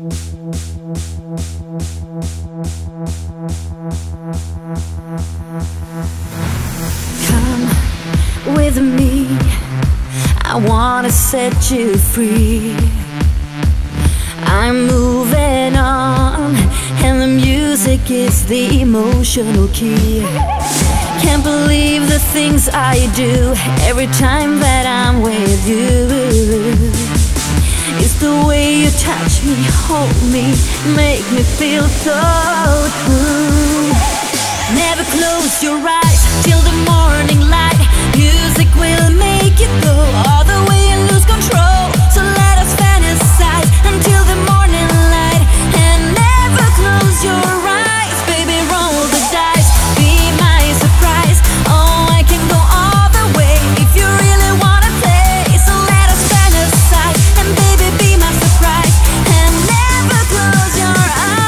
Come with me, I wanna set you free. I'm moving on, and the music is the emotional key. Can't believe the things I do every time that I'm with you. It's the way you touch me, hold me, make me feel so true. Never close your eyes till the morning light. Music will make you go all the way and lose control. So let us fantasize until the morning light. And never close your eyes, baby, roll the dice. Be my surprise, oh, I can go all the way if you really wanna play. So let us fantasize, and baby, be my surprise. And never close your eyes.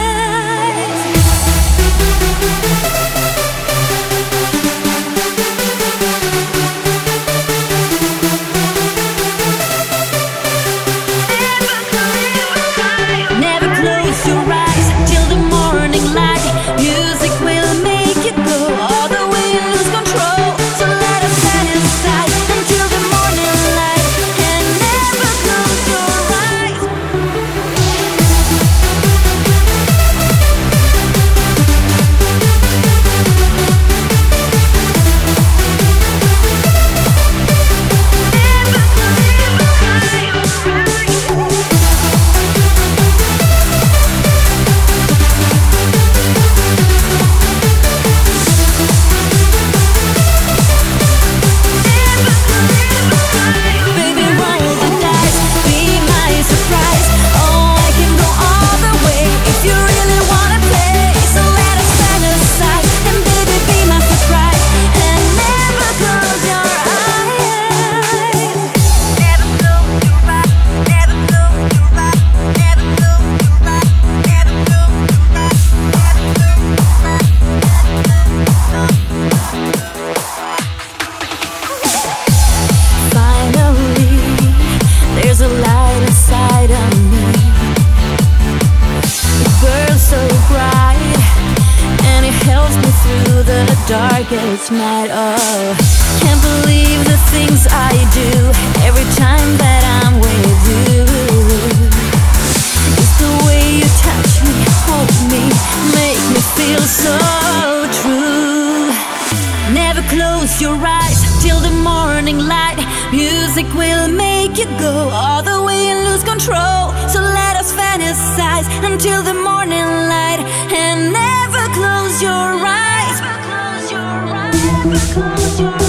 Darkest night, oh, can't believe the things I do every time that I'm with you. It's the way you touch me, hold me, make me feel so true. Never close your eyes till the morning light. Music will make you go all the way and lose control. So let us fantasize until the morning light. And never close your eyes. Never close your eyes.